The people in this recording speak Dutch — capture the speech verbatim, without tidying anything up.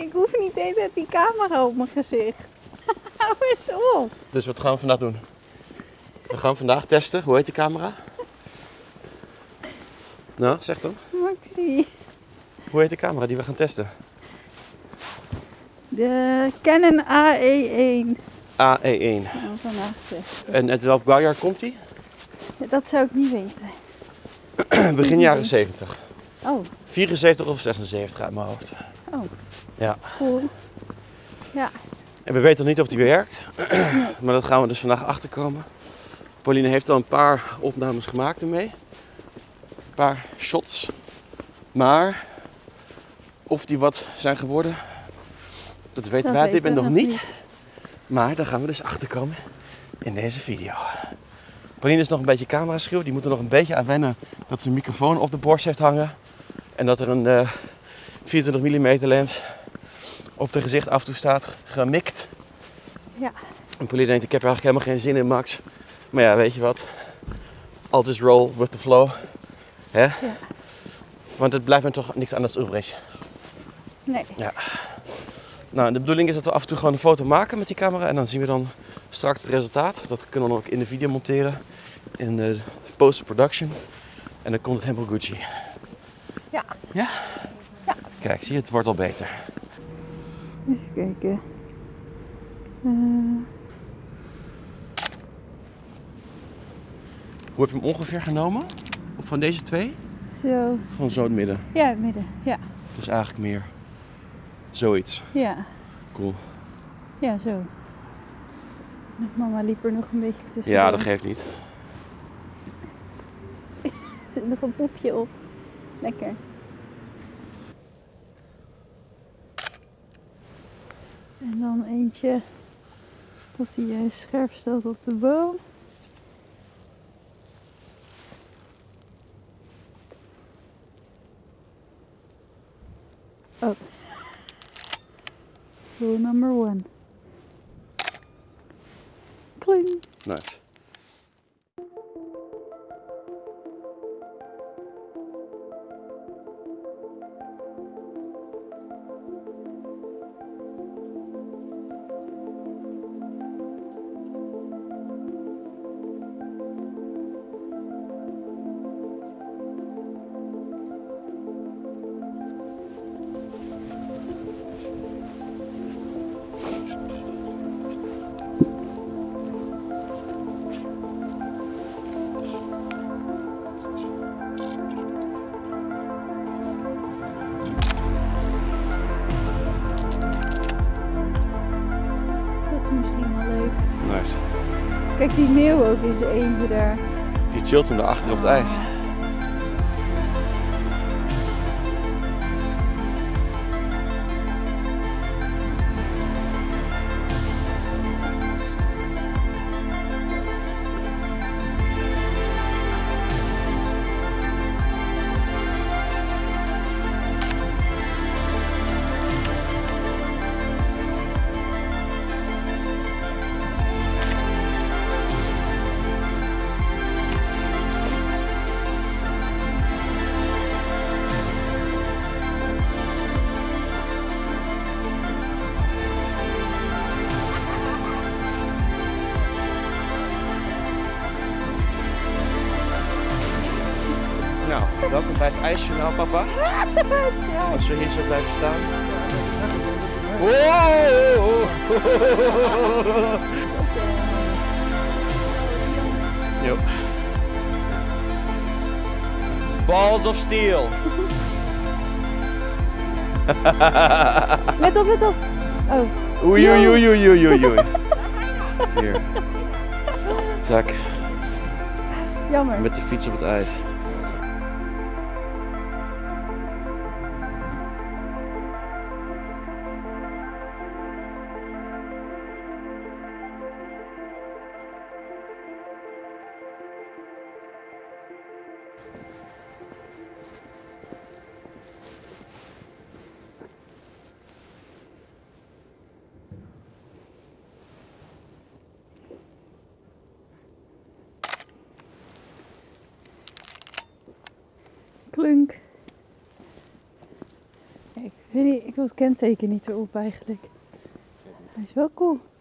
Ik hoef niet de hele tijd die camera op mijn gezicht. Hou eens op. Dus wat gaan we vandaag doen? We gaan vandaag testen. Hoe heet die camera? Nou, zeg dan. Maxi. Hoe heet de camera die we gaan testen? De Canon A E één. A E één. Gaan we vandaag testen. En uit welk bouwjaar komt die? Dat zou ik niet weten. Begin jaren zeventig. Oh, vierenzeventig of zesenzeventig uit mijn hoofd. oh, Ja. cool. Ja, En we weten nog niet of die werkt. Maar dat gaan we dus vandaag achterkomen. Pauline heeft al een paar opnames gemaakt ermee. Een paar shots. Maar of die wat zijn geworden, dat weten Dat wij op dit weten moment we nog nog niet. Maar daar gaan we dus achterkomen in deze video. Pauline is nog een beetje camera-schuw. Die moet er nog een beetje aan wennen dat ze een microfoon op de borst heeft hangen. En dat er een uh, vierentwintig millimeter lens op haar gezicht af en toe staat, gemikt. ja. En Pauline denkt, ik heb er eigenlijk helemaal geen zin in, Max. Maar ja, weet je wat? I'll just roll with the flow. Hè? Ja. Want het blijft me toch niks anders over. Nee. Ja. Nou, de bedoeling is dat we af en toe gewoon een foto maken met die camera. En dan zien we dan straks het resultaat. Dat kunnen we dan ook in de video monteren. In de post-production. En dan komt het helemaal Gucci. Ja. Ja? Ja. Kijk, zie je, het wordt al beter. Even kijken. Uh, Hoe heb je hem ongeveer genomen? Of van deze twee? zo. Gewoon zo in het midden. Ja, het midden. Ja. Dus eigenlijk meer zoiets. Ja. Cool. Ja, zo. Mama liep er nog een beetje tussen. Ja, dat geeft niet. Er zit nog een poepje op. Lekker. En dan eentje dat hij juist scherp stelt op de boom. Oh. Rule number one. Kling. Nice. Dat is misschien wel leuk. Nice. Kijk die meeuw ook in zijn eentje daar. Die chillt hem daarachter op het ijs. Nou, welkom bij het IJsjournaal, papa. Als we hier zo blijven staan. Wow! Jo. Balls of steel. Let op, let op. Oh. Oei, oei, oei, oei, oei, oei, oei. Hier. Zak. Jammer. Met de fiets op het ijs. Klunk. Ja, ik weet niet, ik wil het kenteken niet erop eigenlijk. Hij is wel cool.